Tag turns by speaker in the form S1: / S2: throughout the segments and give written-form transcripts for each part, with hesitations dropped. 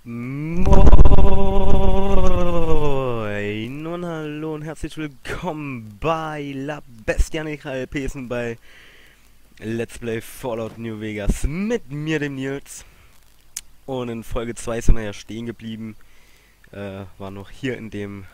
S1: Moin und hallo und herzlich willkommen bei La Bestianica LPs und bei Let's Play Fallout New Vegas mit mir, dem Nils. Und in Folge 2 sind wir ja stehen geblieben. War noch hier in dem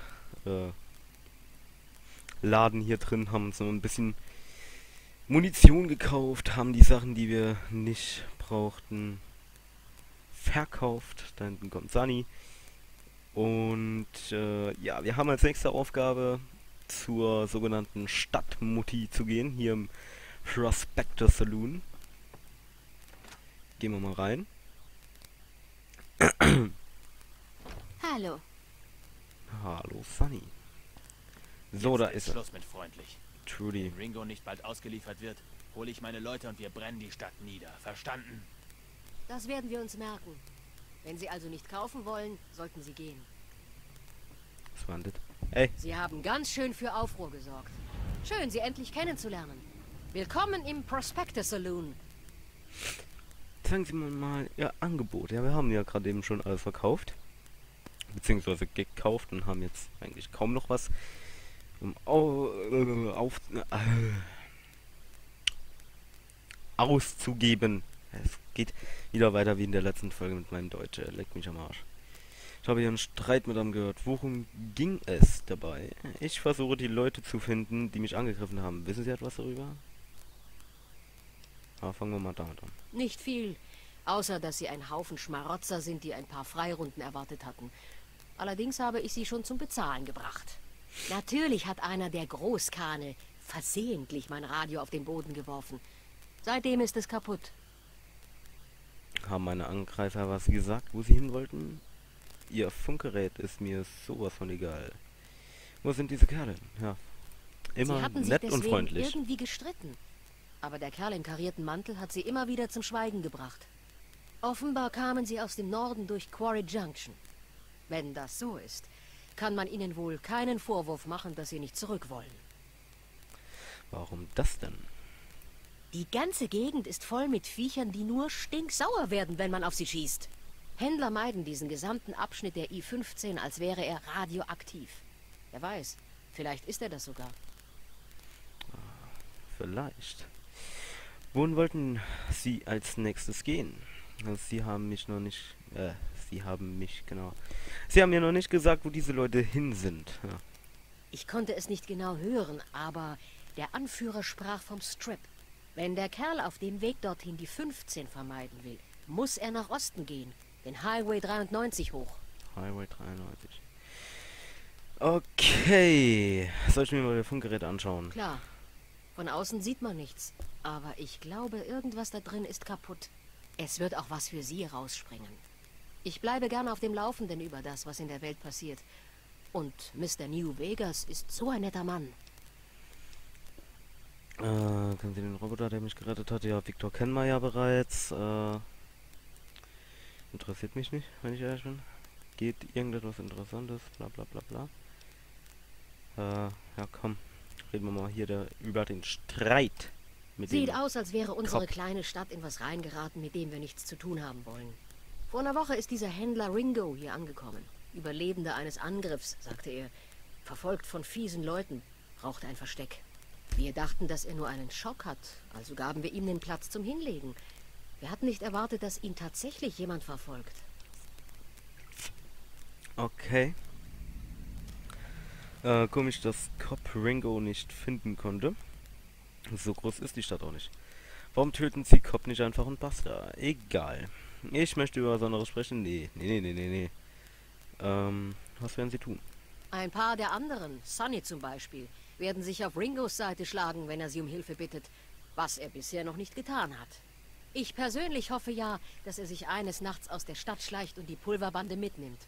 S1: Laden hier drin, haben uns noch ein bisschen Munition gekauft, haben die Sachen, die wir nicht brauchten, verkauft. Da hinten kommt Sunny. Und ja, wir haben als nächste Aufgabe zur sogenannten Stadtmutti zu gehen, hier im Prospector Saloon. Gehen wir mal rein.
S2: Hallo.
S1: Hallo Sunny. So, da ist er.
S3: Schluss mit freundlich.
S1: Trudy.
S3: Wenn Ringo nicht bald ausgeliefert wird, hole ich meine Leute und wir brennen die Stadt nieder. Verstanden?
S2: Das werden wir uns merken. Wenn Sie also nicht kaufen wollen, sollten Sie gehen.
S1: Was war denn das? Ey,
S2: Sie haben ganz schön für Aufruhr gesorgt. Schön, Sie endlich kennenzulernen. Willkommen im Prospector Saloon.
S1: zeigen Sie mir mal Ihr Angebot. Ja, wir haben ja gerade eben schon alles verkauft. Beziehungsweise gekauft und haben jetzt eigentlich kaum noch was auszugeben. Es geht wieder weiter wie in der letzten Folge mit meinem Deutsch. Leckt mich am Arsch. Ich habe hier einen Streit mit einem gehört. Worum ging es dabei? Ich versuche die Leute zu finden, die mich angegriffen haben. Wissen Sie etwas darüber? Ja, fangen wir mal damit an.
S2: Nicht viel, außer dass Sie ein Haufen Schmarotzer sind, die ein paar Freirunden erwartet hatten. Allerdings habe ich Sie schon zum Bezahlen gebracht. Natürlich hat einer der Großkane versehentlich mein Radio auf den Boden geworfen. Seitdem ist es kaputt.
S1: Haben meine Angreifer was gesagt, wo sie hin wollten? Ihr Funkgerät ist mir sowas von egal. Wo sind diese Kerle? Ja,
S2: Sie
S1: immer
S2: hatten sich
S1: nett und
S2: deswegen
S1: freundlich.
S2: irgendwie gestritten. Aber der Kerl im karierten Mantel hat sie immer wieder zum Schweigen gebracht. Offenbar kamen sie aus dem Norden durch Quarry Junction. Wenn das so ist, kann man ihnen wohl keinen Vorwurf machen, dass sie nicht zurück wollen.
S1: Warum das denn?
S2: Die ganze Gegend ist voll mit Viechern, die nur stinksauer werden, wenn man auf sie schießt. Händler meiden diesen gesamten Abschnitt der I-15, als wäre er radioaktiv. Wer weiß, vielleicht ist er das sogar.
S1: Vielleicht. Wohin wollten Sie als nächstes gehen? Also Sie haben mich noch nicht... Sie haben mich, genau. Sie haben mir noch nicht gesagt, wo diese Leute hin sind. Ja.
S2: Ich konnte es nicht genau hören, aber der Anführer sprach vom Strip. Wenn der Kerl auf dem Weg dorthin die 15 vermeiden will, muss er nach Osten gehen, den Highway 93 hoch.
S1: Highway 93. Okay. Soll ich mir mal das Funkgerät anschauen?
S2: Klar, von außen sieht man nichts, aber ich glaube, irgendwas da drin ist kaputt. Es wird auch was für Sie rausspringen. Ich bleibe gerne auf dem Laufenden über das, was in der Welt passiert. Und Mr. New Vegas ist so ein netter Mann.
S1: Kennen Sie den Roboter, der mich gerettet hat? Ja, Victor kennen wir ja bereits. Interessiert mich nicht, wenn ich ehrlich bin. Geht irgendetwas Interessantes, bla bla bla bla. Ja komm. Reden wir mal hier über den Streit mit
S2: Sieht
S1: dem
S2: aus, als wäre unsere
S1: Kopf.
S2: kleine Stadt in was reingeraten, mit dem wir nichts zu tun haben wollen. Vor einer Woche ist dieser Händler Ringo hier angekommen. Überlebender eines Angriffs, sagte er. Verfolgt von fiesen Leuten, braucht ein Versteck. Wir dachten, dass er nur einen Schock hat, also gaben wir ihm den Platz zum Hinlegen. Wir hatten nicht erwartet, dass ihn tatsächlich jemand verfolgt.
S1: Okay. Komisch, dass Cop Ringo nicht finden konnte. So groß ist die Stadt auch nicht. Warum töten Sie Cop nicht einfach und basta? Egal. Ich möchte über was anderes sprechen. Nee. Was werden Sie tun?
S2: Ein paar der anderen, Sonny zum Beispiel, werden sich auf Ringos Seite schlagen, wenn er sie um Hilfe bittet, was er bisher noch nicht getan hat. Ich persönlich hoffe ja, dass er sich eines Nachts aus der Stadt schleicht und die Pulverbande mitnimmt.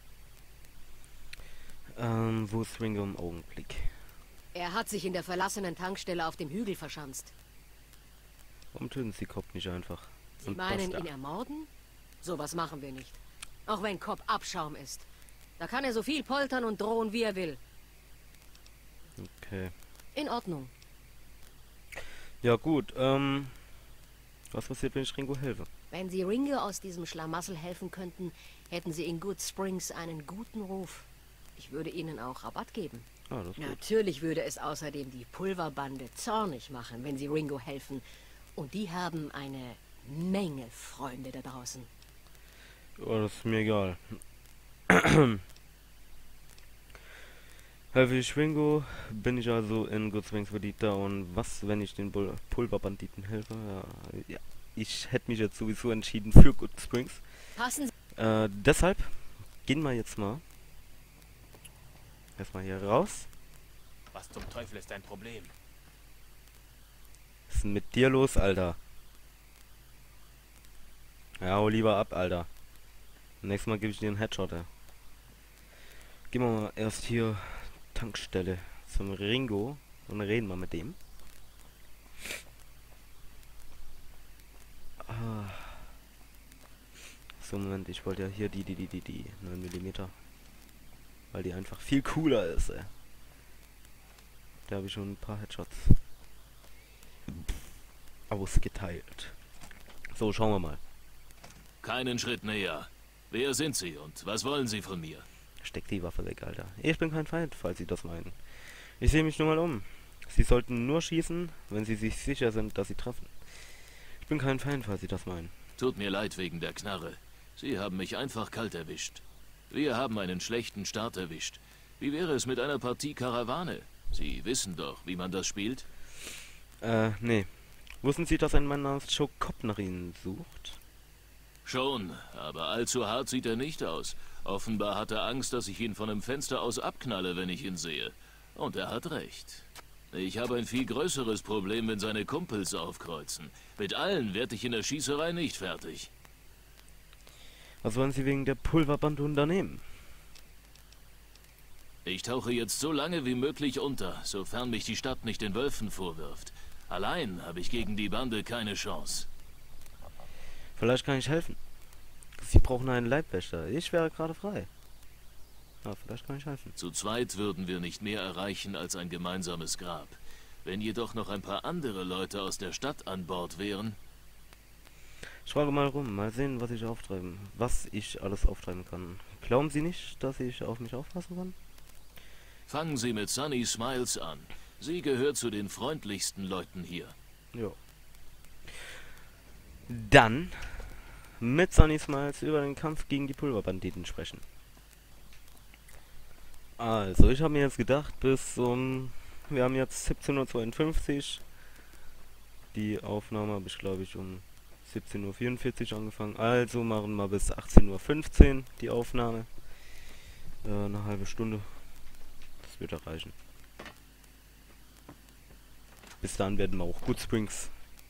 S1: Wo ist Ringo im Augenblick?
S2: Er hat sich in der verlassenen Tankstelle auf dem Hügel verschanzt.
S1: Warum töten Sie Cop nicht einfach?
S2: Sie
S1: Und
S2: meinen,
S1: basta?
S2: ihn ermorden? Sowas machen wir nicht. Auch wenn Cobb Abschaum ist. Da kann er so viel poltern und drohen, wie er will.
S1: Okay.
S2: In Ordnung.
S1: Ja gut, was passiert, wenn ich Ringo helfe?
S2: Wenn Sie Ringo aus diesem Schlamassel helfen könnten, hätten Sie in Good Springs einen guten Ruf. Ich würde Ihnen auch Rabatt geben.
S1: Ah, das ist gut.
S2: Natürlich würde es außerdem die Pulverbande zornig machen, wenn Sie Ringo helfen. Und die haben eine Menge Freunde da draußen.
S1: Oh, das ist mir egal. Helfe ich Ringo, bin ich also in Good Springs verliebt da. Und was, wenn ich den Pulverbanditen helfe? Ja, ich hätte mich jetzt sowieso entschieden für Good Springs.
S2: Passen Sie...
S1: Deshalb gehen wir jetzt mal erstmal hier raus.
S3: Was zum Teufel ist dein Problem?
S1: Was ist denn mit dir los, Alter? Ja, hau lieber ab, Alter. Nächstes Mal gebe ich dir einen Headshot, ey. Gehen wir mal erst hier Tankstelle zum Ringo und reden mal mit dem. Ah. So, Moment, ich wollte ja hier die 9 mm. Weil die einfach viel cooler ist, ey. Da habe ich schon ein paar Headshots ausgeteilt. So, schauen wir mal.
S4: Keinen Schritt näher. Wer sind Sie und was wollen Sie von mir?
S1: Steck die Waffe weg, Alter. Ich bin kein Feind, falls Sie das meinen. Ich sehe mich nur mal um. Sie sollten nur schießen, wenn Sie sich sicher sind, dass Sie treffen. Ich bin kein Feind, falls Sie das meinen.
S4: Tut mir leid wegen der Knarre. Sie haben mich einfach kalt erwischt. Wir haben einen schlechten Start erwischt. Wie wäre es mit einer Partie Karawane? Sie wissen doch, wie man das spielt?
S1: Nee. Wussten Sie, dass ein Mann namens Joe Cobb nach Ihnen sucht?
S4: Schon, aber allzu hart sieht er nicht aus. Offenbar hat er Angst, dass ich ihn von einem Fenster aus abknalle, wenn ich ihn sehe. Und er hat recht. Ich habe ein viel größeres Problem, wenn seine Kumpels aufkreuzen. Mit allen werde ich in der Schießerei nicht fertig.
S1: Was wollen Sie wegen der Pulverbande unternehmen?
S4: Ich tauche jetzt so lange wie möglich unter, sofern mich die Stadt nicht den Wölfen vorwirft. Allein habe ich gegen die Bande keine Chance.
S1: Vielleicht kann ich helfen. Sie brauchen einen Leibwächter. Ich wäre gerade frei. Ja, vielleicht kann ich helfen.
S4: Zu zweit würden wir nicht mehr erreichen als ein gemeinsames Grab. Wenn jedoch noch ein paar andere Leute aus der Stadt an Bord wären...
S1: Ich frage mal rum, mal sehen, was ich alles auftreiben kann. Glauben Sie nicht, dass ich auf mich aufpassen kann?
S4: Fangen Sie mit Sunny Smiles an. Sie gehört zu den freundlichsten Leuten hier.
S1: Ja. Dann mit Sunny Smiles über den Kampf gegen die Pulverbanditen sprechen. Also, ich habe mir jetzt gedacht, wir haben jetzt 17:52 Uhr. Die Aufnahme habe ich, glaube ich, um 17:44 Uhr angefangen. Also machen wir bis 18:15 Uhr die Aufnahme. Eine halbe Stunde. Das wird erreichen. Bis dann werden wir auch Good Springs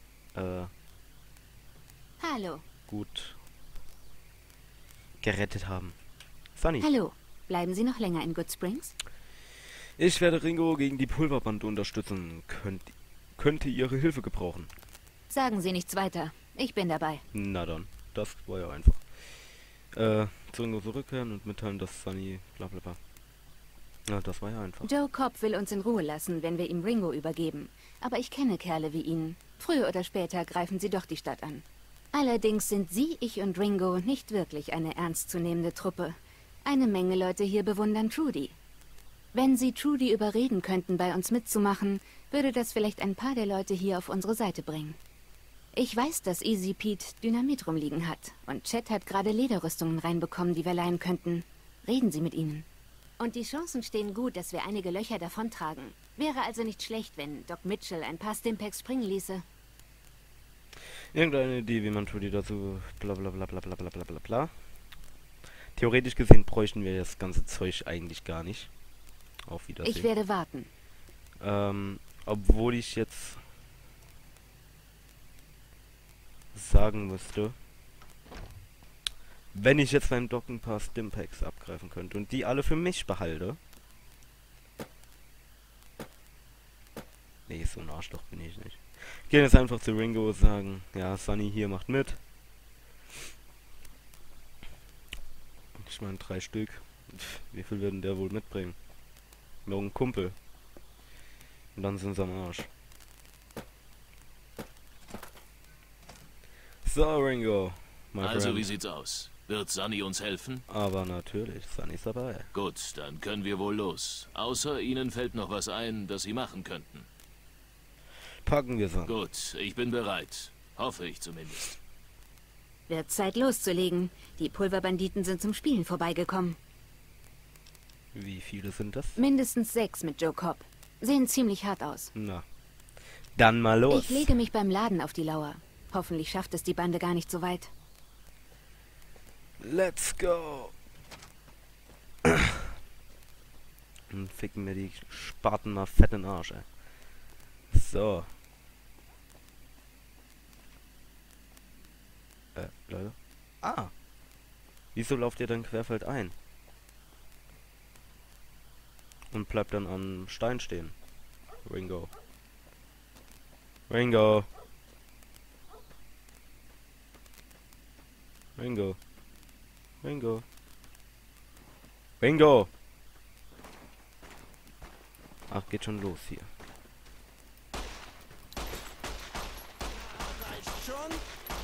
S5: Hallo.
S1: gut gerettet haben. Sunny.
S5: Hallo. Bleiben Sie noch länger in Good Springs?
S1: Ich werde Ringo gegen die Pulverbande unterstützen. Könnte Ihre Hilfe gebrauchen.
S5: Sagen Sie nichts weiter. Ich bin dabei.
S1: Na dann, das war ja einfach. Zu Ringo zurückkehren und mitteilen, dass Sunny blablabla. Ja, das war ja einfach.
S5: Joe Cobb will uns in Ruhe lassen, wenn wir ihm Ringo übergeben. Aber ich kenne Kerle wie ihn. Früher oder später greifen sie doch die Stadt an. Allerdings sind Sie, ich und Ringo nicht wirklich eine ernstzunehmende Truppe. Eine Menge Leute hier bewundern Trudy. Wenn Sie Trudy überreden könnten, bei uns mitzumachen, würde das vielleicht ein paar der Leute hier auf unsere Seite bringen. Ich weiß, dass Easy Pete Dynamit rumliegen hat. Und Chet hat gerade Lederrüstungen reinbekommen, die wir leihen könnten. Reden Sie mit ihnen. Und die Chancen stehen gut, dass wir einige Löcher davontragen. Wäre also nicht schlecht, wenn Doc Mitchell ein paar Stimpaks springen ließe.
S1: Irgendeine Idee, wie man Trudy dazu blablabla. Theoretisch gesehen bräuchten wir das ganze Zeug eigentlich gar nicht. Auf Wiedersehen.
S5: Ich werde warten.
S1: Obwohl ich jetzt sagen müsste, wenn ich jetzt beim Doc ein paar Stimpaks abgreifen könnte und die alle für mich behalte. Nee, so ein Arschloch bin ich nicht. Ich gehe jetzt einfach zu Ringo und sagen, ja, Sunny hier macht mit. Ich meine 3 Stück. Wie viel würden der wohl mitbringen? Noch ein Kumpel. Und dann sind sie am Arsch. So, Ringo. My
S4: Also,
S1: friend.
S4: wie sieht's aus? Wird Sunny uns helfen?
S1: Aber natürlich, Sunny ist dabei.
S4: Gut, dann können wir wohl los. Außer Ihnen fällt noch was ein, das Sie machen könnten.
S1: Packen wir's an.
S4: Gut, ich bin bereit. Hoffe ich zumindest.
S5: Wird Zeit loszulegen. Die Pulverbanditen sind zum Spielen vorbeigekommen.
S1: Wie viele sind das?
S5: Mindestens 6 mit Joe Cobb. Sehen ziemlich hart aus.
S1: Na. Dann mal los.
S5: Ich lege mich beim Laden auf die Lauer. Hoffentlich schafft es die Bande gar nicht so weit.
S1: Let's go. Und ficken mir die Spaten mal fett in den Arsch, ey. So. Leute. Ah. Wieso lauft ihr dann querfeld ein? Und bleibt dann am Stein stehen. Ringo. Ringo. Ringo. Ringo. Ringo. Ach, geht schon los hier.
S3: Reicht schon?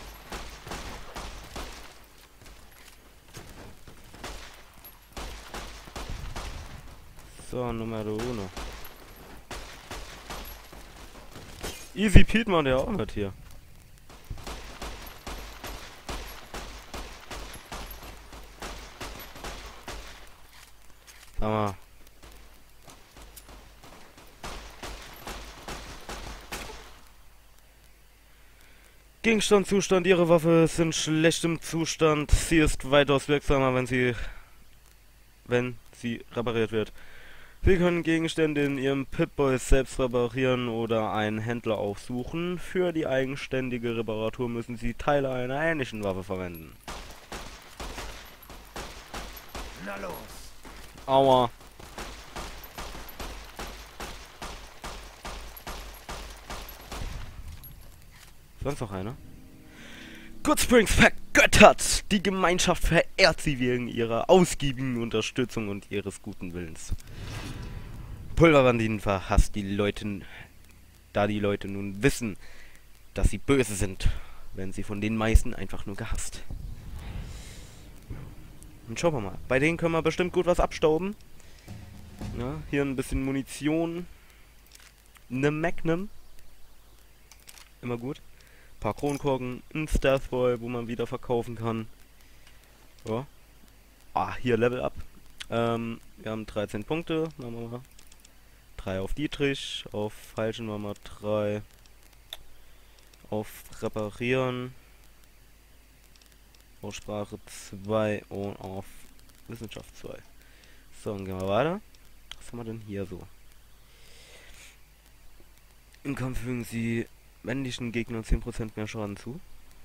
S1: So, Numero uno. Easy Pete macht ja auch mit hier. Sag mal. Gegenstand, Zustand, Ihre Waffe ist in schlechtem Zustand. Sie ist weitaus wirksamer, wenn sie repariert wird. Sie können Gegenstände in Ihrem Pip-Boy selbst reparieren oder einen Händler aufsuchen. Für die eigenständige Reparatur müssen Sie Teile einer ähnlichen Waffe verwenden.
S3: Na los.
S1: Aua. Sonst noch einer? Good Springs vergöttert! Die Gemeinschaft verehrt sie wegen ihrer ausgiebigen Unterstützung und ihres guten Willens. Pulverbanditen verhasst die Leute, da die Leute nun wissen, dass sie böse sind, werden sie von den meisten einfach nur gehasst. Und schauen wir mal, bei denen können wir bestimmt gut was abstauben. Ja, hier ein bisschen Munition. Ne Magnum. Immer gut. Ein paar Kronkorken, ein Stealth Boy, wo man wieder verkaufen kann. Ja. Ah, hier Level Up. Wir haben 13 Punkte. Machen wir mal 3 auf Dietrich. Auf Falschen machen wir 3. Auf Reparieren. Auf Sprache 2 und auf Wissenschaft 2. So, dann gehen wir weiter. Was haben wir denn hier so? Im Kampf fügen Sie männlichen Gegnern 10% mehr Schaden zu.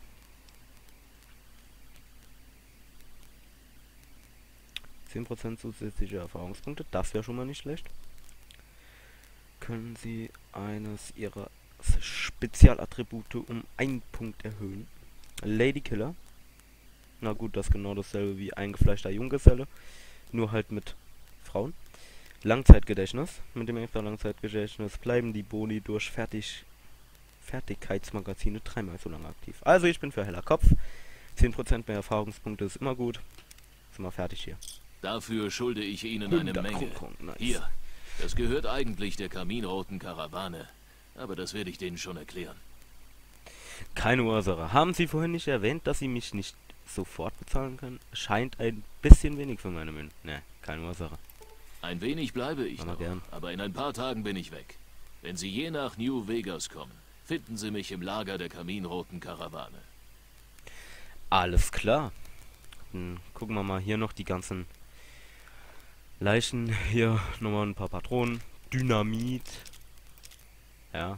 S1: Zusätzliche Erfahrungspunkte, das wäre schon mal nicht schlecht. Können Sie eines Ihrer Spezialattribute um 1 Punkt erhöhen. Ladykiller. Na gut, das ist genau dasselbe wie eingefleischter Junggeselle, nur halt mit Frauen. Langzeitgedächtnis. Mit dem extra Langzeitgedächtnis bleiben die Boni durch Fertigkeitsmagazine 3-mal so lange aktiv. Also ich bin für heller Kopf. 10% mehr Erfahrungspunkte ist immer gut. Sind wir fertig hier.
S4: Dafür schulde ich Ihnen eine
S1: 100
S4: Menge.
S1: Kronkorken, nice.
S4: Hier, das gehört eigentlich der kaminroten Karawane. Aber das werde ich denen schon erklären.
S1: Keine Ursache. Haben Sie vorhin nicht erwähnt, dass Sie mich nicht sofort bezahlen können? Scheint ein bisschen wenig für meine Mühen. Ne, keine Ursache.
S4: Ein wenig bleibe ich
S1: Aber
S4: noch,
S1: gern.
S4: aber in ein paar Tagen bin ich weg. Wenn Sie je nach New Vegas kommen, finden Sie mich im Lager der kaminroten Karawane.
S1: Alles klar. Dann gucken wir mal hier noch die ganzen Leichen. Hier nochmal ein paar Patronen. Dynamit. Ja.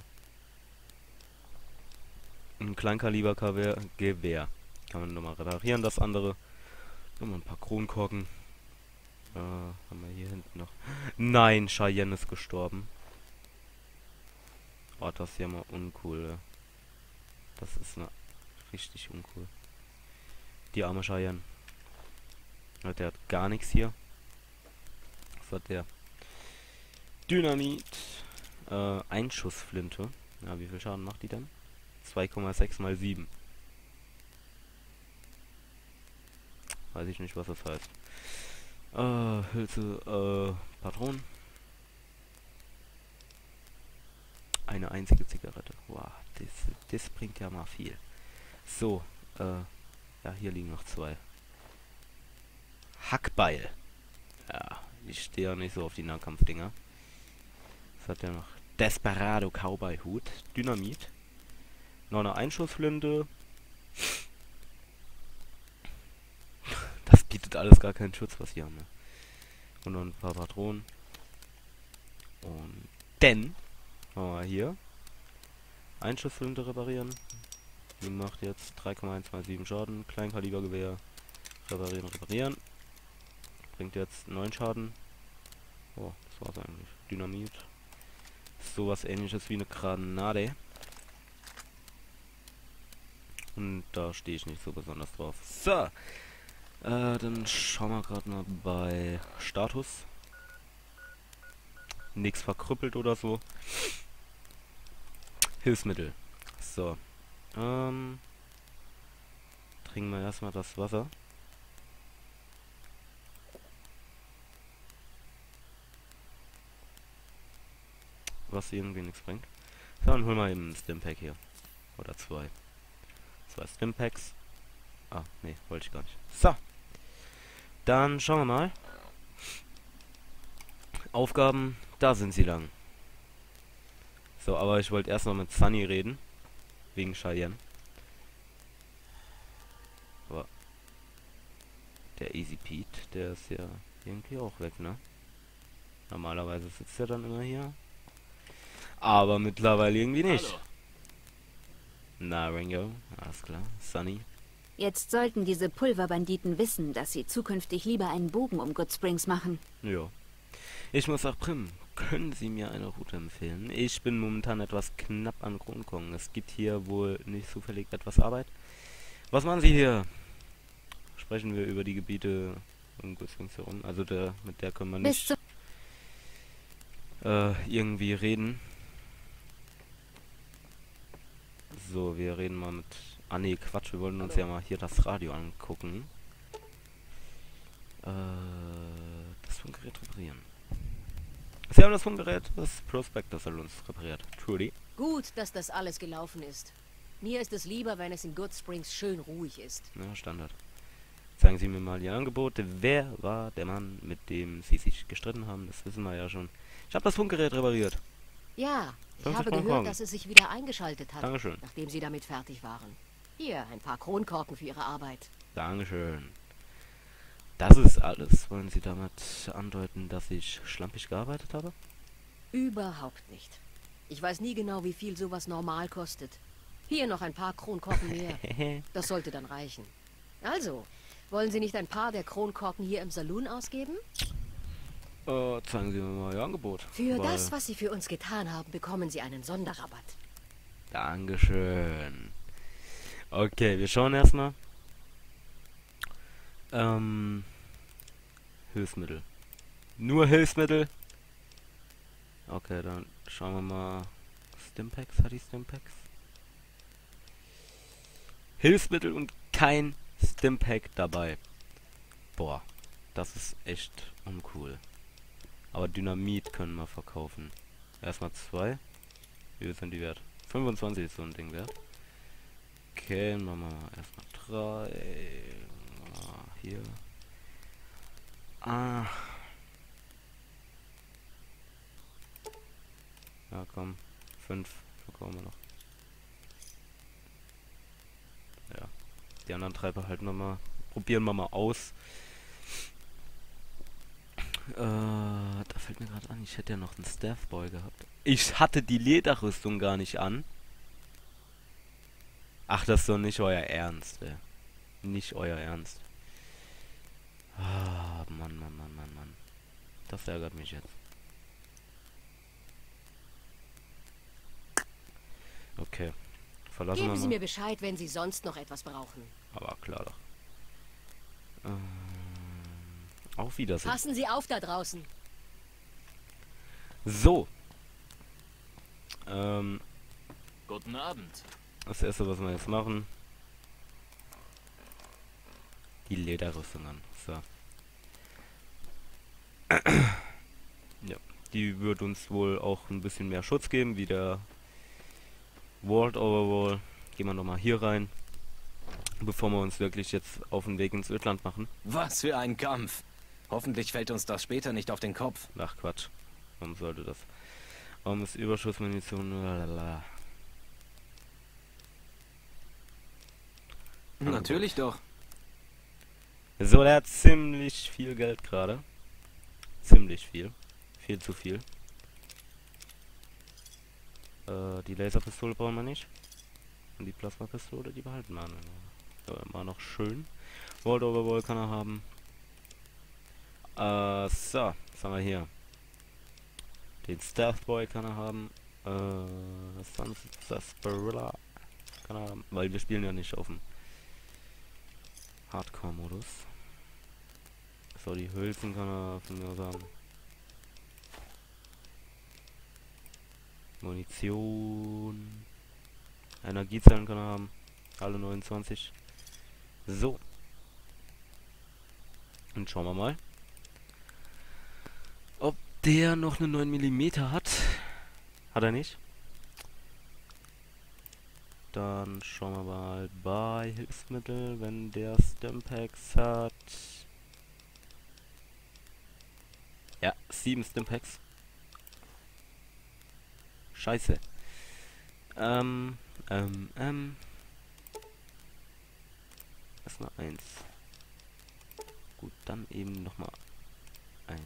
S1: Ein Kleinkaliber-Gewehr. Kann man nochmal reparieren, das andere. Nochmal ein paar Kronkorken. Haben wir hier hinten noch. Nein, Cheyenne ist gestorben. Oh, das ist ja mal uncool. Ja. Das ist eine richtig uncool. Die arme Cheyenne. Ja, der hat gar nichts hier. Was hat der? Dynamit. Einschussflinte. Ja, wie viel Schaden macht die denn? 2,6 mal 7. Weiß ich nicht, was das heißt. Hülse, Patronen. Eine einzige Zigarette. Wow, das bringt ja mal viel. So, ja, hier liegen noch 2. Hackbeil. Ja, ich stehe ja nicht so auf die Nahkampfdinger. Was hat der noch? Desperado Cowboy Hut. Dynamit. Noch eine Einschussflinte. Das bietet alles gar keinen Schutz, was wir haben. Ne? Und noch ein paar Patronen. Und dann haben wir hier Einschussflinte reparieren. Die macht jetzt 3,127 Schaden. Kleinkalibergewehr. Reparieren. Bringt jetzt 9 Schaden. Oh, das war's eigentlich. Dynamit. Sowas ähnliches wie eine Granate. Und da stehe ich nicht so besonders drauf. So. Dann schauen wir gerade mal bei Status. Nichts verkrüppelt oder so. Hilfsmittel. So. Trinken wir erstmal das Wasser. Was irgendwie nichts bringt. So, dann holen wir eben ein Stimpack hier. Oder 2. 2 Stimpacks. Ah, nee, wollte ich gar nicht. So. Dann schauen wir mal. Aufgaben, da sind sie lang. So, aber ich wollte erst noch mit Sunny reden. Wegen Cheyenne. Aber der Easy Pete, der ist ja irgendwie auch weg, ne? Normalerweise sitzt er dann immer hier. Aber mittlerweile irgendwie nicht.
S4: Hallo.
S1: Na, Ringo, alles klar. Sunny.
S5: Jetzt sollten diese Pulverbanditen wissen, dass sie zukünftig lieber einen Bogen um Good Springs machen.
S1: Ja. Ich muss auch Prim. Können Sie mir eine Route empfehlen? Ich bin momentan etwas knapp an Kronkorken. Es gibt hier wohl nicht zufällig etwas Arbeit. Was machen Sie hier? Sprechen wir über die Gebiete um Good Springs herum. Also mit der können wir nicht irgendwie reden. So, wir reden mal mit... Ah nee, Quatsch, wir wollen uns ja mal hier das Radio angucken. Das Funkgerät reparieren. Sie haben das Funkgerät, das Prospector soll uns repariert. Trudy.
S2: Gut, dass das alles gelaufen ist. Mir ist es lieber, wenn es in Good Springs schön ruhig ist.
S1: Ja, Standard. Zeigen Sie mir mal Ihr Angebot. Wer war der Mann, mit dem Sie sich gestritten haben? Das wissen wir ja schon. Ich habe das Funkgerät repariert.
S2: Ja, ich
S1: 50
S2: habe
S1: Kronkorken.
S2: gehört, dass es sich wieder eingeschaltet hat,
S1: Dankeschön.
S2: nachdem Sie damit fertig waren. Hier, ein paar Kronkorken für Ihre Arbeit.
S1: Dankeschön. Das ist alles. Wollen Sie damit andeuten, dass ich schlampig gearbeitet habe?
S2: Überhaupt nicht. Ich weiß nie genau, wie viel sowas normal kostet. Hier noch ein paar Kronkorken mehr. Das sollte dann reichen. Also, wollen Sie nicht ein paar der Kronkorken hier im Saloon ausgeben?
S1: Zeigen Sie mir mal Ihr Angebot.
S2: Für das, was Sie für uns getan haben, bekommen Sie einen Sonderrabatt.
S1: Dankeschön. Okay, wir schauen erstmal. Hilfsmittel. Nur Hilfsmittel. Okay, dann schauen wir mal. Stimpacks, hat die Stimpacks? Hilfsmittel und kein Stimpack dabei. Boah, das ist echt uncool. Aber Dynamit können wir verkaufen. Erstmal 2. Wie viel sind die wert? 25 ist so ein Ding wert. Okay, machen wir mal erstmal 3. Hier. Ah. Ja, komm. 5 verkaufen wir noch. Ja. Die anderen 3 behalten wir mal. Probieren wir mal aus. Da fällt mir gerade an, ich hätte ja noch einen Staffboy gehabt. Ich hatte die Lederrüstung gar nicht an. Ach, das ist doch nicht euer Ernst, ey. Nicht euer Ernst. Ah, Mann. Das ärgert mich jetzt. Okay. Verlassen wir
S2: Geben Sie
S1: mal.
S2: mir Bescheid, wenn Sie sonst noch etwas brauchen.
S1: Aber klar doch. Auf Wiedersehen.
S2: Passen Sie auf da draußen.
S1: So.
S4: Guten Abend.
S1: Das erste, was wir jetzt machen. die Lederrüstung an. So. Ja, die wird uns wohl auch ein bisschen mehr Schutz geben, wie der World Overwall. Gehen wir nochmal hier rein, bevor wir uns wirklich jetzt auf den Weg ins Ödland machen.
S6: Was für ein Kampf. Hoffentlich fällt uns das später nicht auf den Kopf.
S1: Ach Quatsch. Warum sollte das? Warum ist Überschussmunition? Lalala.
S6: Natürlich doch.
S1: So, der hat ziemlich viel Geld gerade. Ziemlich viel. Viel zu viel. Die Laserpistole brauchen wir nicht. Und die Plasmapistole, die behalten wir. Ja, immer noch schön. World Overwall kann er haben. So, was haben wir hier? Den Stealth Boy kann er haben. Sunset Sarsaparilla kann er haben. Weil wir spielen ja nicht auf dem Hardcore-Modus. So, die Hülsen kann er von mir sagen. Munition. Energiezellen kann er haben. Alle 29. So. Und schauen wir mal, ob der noch eine 9 mm hat. Hat er nicht. Dann schauen wir mal bei Hilfsmittel, wenn der Stimpaks hat. Ja, 7 Stimpaks. Scheiße. Erstmal 1. Gut, dann eben nochmal 1.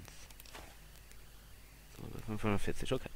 S1: So, 540, okay.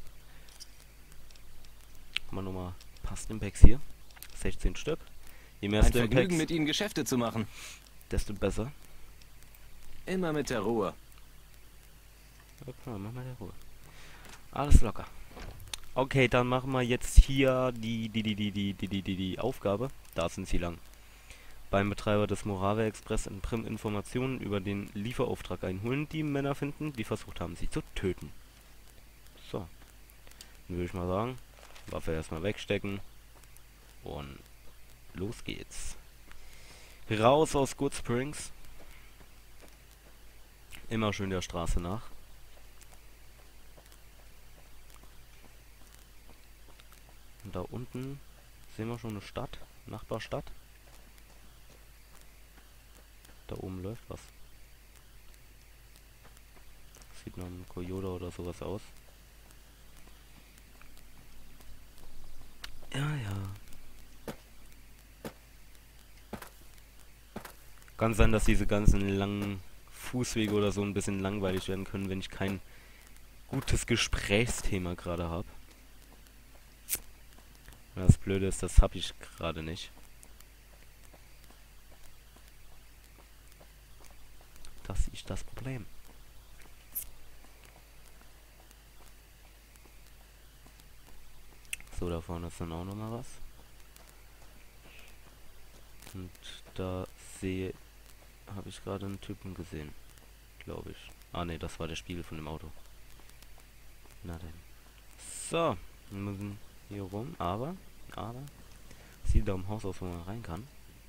S1: Haben wir nochmal ein paar Stimpaks hier. 16 Stück. Je mehr
S6: Ein Vergnügen,
S1: Stimpaks,
S6: mit ihnen Geschäfte zu machen.
S1: desto besser.
S6: Immer mit der Ruhe.
S1: Okay, mach mal der Ruhe. Alles locker. Okay, dann machen wir jetzt hier die Aufgabe. Da sind sie lang. Beim Betreiber des Morave Express in Prim Informationen über den Lieferauftrag einholen, die Männer finden, die versucht haben, sie zu töten. So. Dann würde ich mal sagen, Waffe erstmal wegstecken. Und los geht's. Raus aus Good Springs. Immer schön der Straße nach. Und da unten sehen wir schon eine Stadt, Nachbarstadt. Da oben läuft was. Sieht nach einem Coyote oder sowas aus. Ja, ja. Kann sein, dass diese ganzen langen Fußwege oder so ein bisschen langweilig werden können, wenn ich kein gutes Gesprächsthema gerade habe. Das Blöde ist, das habe ich gerade nicht. Das ist das Problem. So, da vorne ist dann auch nochmal was. Und da habe ich gerade einen Typen gesehen. Glaube ich. Ah ne, das war der Spiegel von dem Auto. Na denn. So, wir müssen hier rum, aber sieht da im Haus aus, wo man rein kann.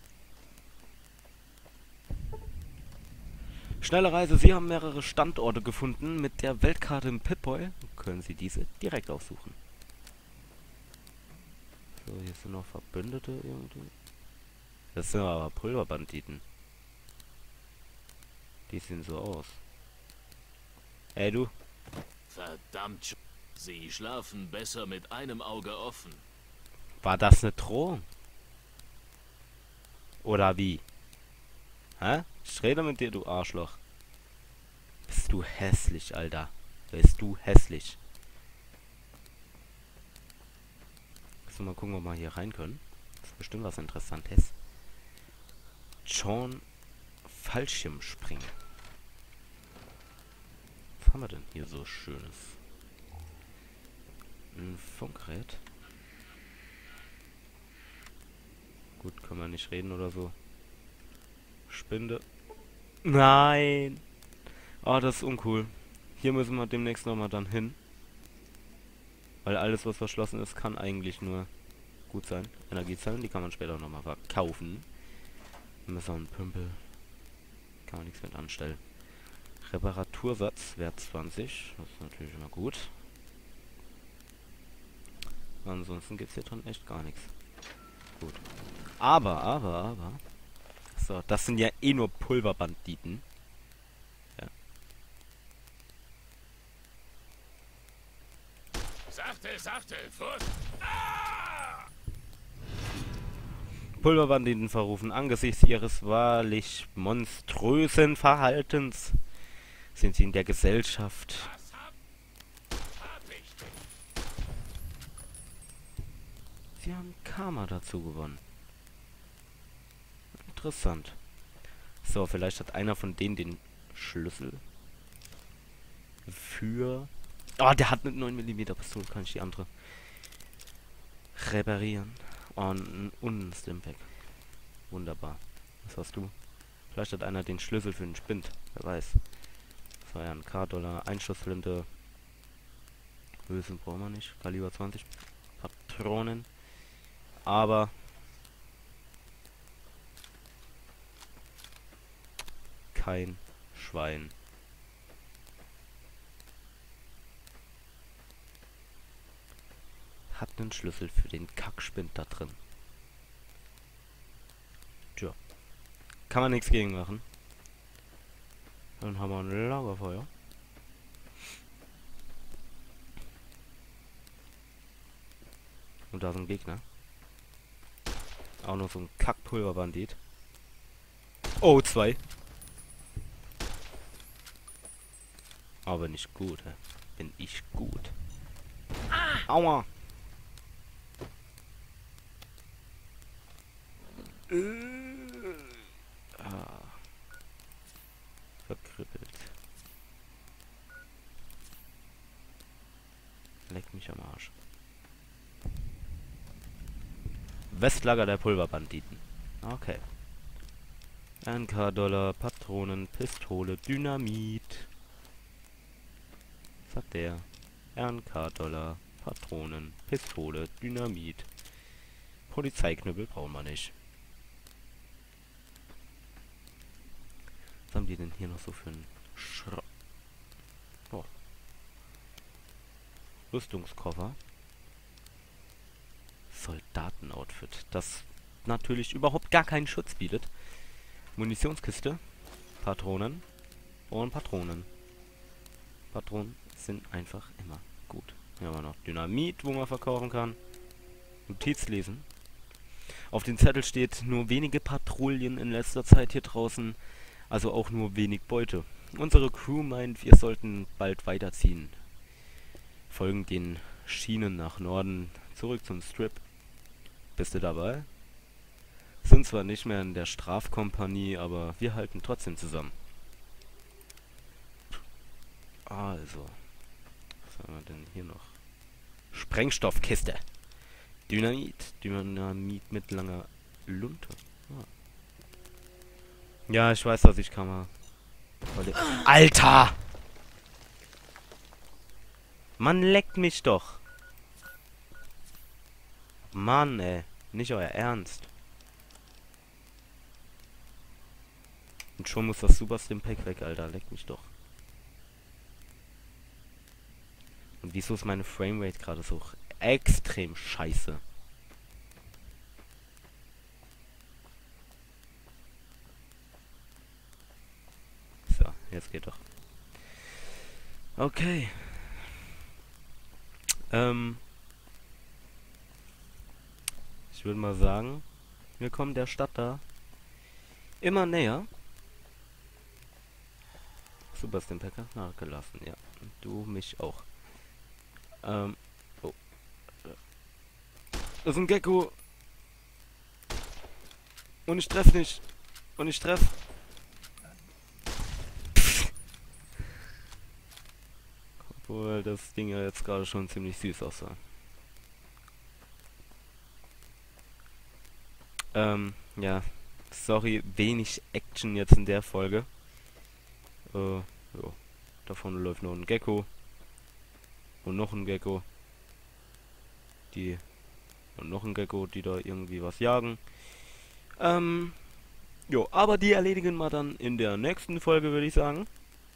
S1: Schnelle Reise, Sie haben mehrere Standorte gefunden. Mit der Weltkarte im Pip-Boy können Sie diese direkt aussuchen. So, hier sind noch Verbündete irgendwie. Das sind aber Pulverbanditen. Die sehen so aus. Ey, du.
S4: Verdammt, Sie schlafen besser mit einem Auge offen.
S1: War das eine Drohung? Oder wie? Hä? Ich rede mit dir, du Arschloch. Bist du hässlich, Alter. Bist du hässlich. So, mal gucken, ob wir hier rein können. Das ist bestimmt was Interessantes. John Fallschirmspringen. Was haben wir denn hier so Schönes? Ein Funkgerät. Gut, können wir nicht reden oder so. Spinde. Nein! Ah, das ist uncool. Hier müssen wir demnächst nochmal dann hin. Weil alles, was verschlossen ist, kann eigentlich nur gut sein. Energiezellen, die kann man später nochmal verkaufen. Messer und Pümpel. Kann man nichts mit anstellen. Reparatursatz, Wert 20. Das ist natürlich immer gut. Ansonsten gibt es hier drin echt gar nichts. Gut. Aber. So, das sind ja eh nur Pulverbanditen. Ja.
S4: Sachte, Fuß!
S1: Pulverbanditen verrufen. Angesichts ihres wahrlich monströsen Verhaltens sind sie in der Gesellschaft Sie haben Karma dazu gewonnen. Interessant. So, vielleicht hat einer von denen den Schlüssel für... Oh, der hat eine 9mm Pistole. Kann ich die andere reparieren? Und ein Stimpack. Wunderbar. Was hast du? Vielleicht hat einer den Schlüssel für den Spind. Wer weiß. Das war ja ein K-Dollar. Einschussflinte. Hülsen brauchen wir nicht. Kaliber 20 Patronen. Aber kein Schwein hat einen Schlüssel für den Kackspind da drin. Tja. Kann man nichts gegen machen. Dann haben wir ein Lagerfeuer. Und da ist ein Gegner. Auch noch so ein Kackpulverbandit. Oh, 2. Aber nicht gut, hä? Bin ich gut. Aua! Verkribbelt. Leck mich am Arsch. Westlager der Pulverbanditen. Okay. NK-Dollar, Patronen, Pistole, Dynamit. Was hat der? NK-Dollar, Patronen, Pistole, Dynamit. Polizeiknüppel brauchen wir nicht. Was haben die denn hier noch so für einen Schrott? Oh. Rüstungskoffer. Soldatenoutfit, das natürlich überhaupt gar keinen Schutz bietet. Munitionskiste, Patronen und Patronen. Patronen sind einfach immer gut. Hier haben wir noch Dynamit, wo man verkaufen kann. Notiz lesen. Auf dem Zettel steht nur wenige Patrouillen in letzter Zeit hier draußen, also auch nur wenig Beute. Unsere Crew meint, wir sollten bald weiterziehen. Folgen den Schienen nach Norden zurück zum Strip. Bist du dabei? Sind zwar nicht mehr in der Strafkompanie, aber wir halten trotzdem zusammen. Also. Was haben wir denn hier noch? Sprengstoffkiste. Dynamit. Dynamit mit langer Lunte. Ah. Ja, ich weiß, dass ich kann. Alter! Man leckt mich doch. Mann, ey. Nicht euer Ernst. Und schon muss das Super Stimpack weg, Alter. Leckt mich doch. Und wieso ist meine Framerate gerade so extrem scheiße? So, jetzt geht doch. Okay. Ich würde mal sagen, wir kommen der Stadt da immer näher. Super Stimpacker nachgelassen, ja. Und du mich auch. Oh. Das ist ein Gecko. Und ich treffe nicht. Und ich treffe. Obwohl das Ding ja jetzt gerade schon ziemlich süß aussah. Ja. Sorry, wenig Action jetzt in der Folge. Ja. Da vorne läuft noch ein Gecko. Und noch ein Gecko. Und noch ein Gecko, die da irgendwie was jagen. Jo, aber die erledigen wir dann in der nächsten Folge, würde ich sagen.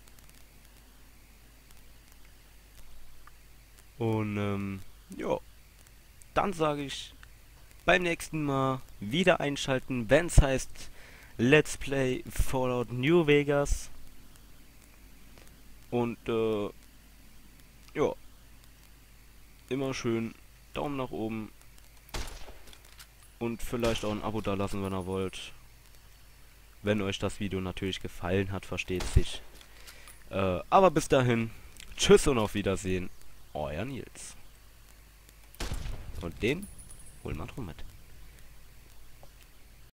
S1: Und, ja. Dann sage ich beim nächsten Mal wieder einschalten, wenn es heißt Let's Play Fallout New Vegas. Und, ja. Immer schön Daumen nach oben. Und vielleicht auch ein Abo da lassen, wenn ihr wollt. Wenn euch das Video natürlich gefallen hat, versteht sich. Aber bis dahin, tschüss und auf Wiedersehen. Euer Nils. Und den holen wir drum mit.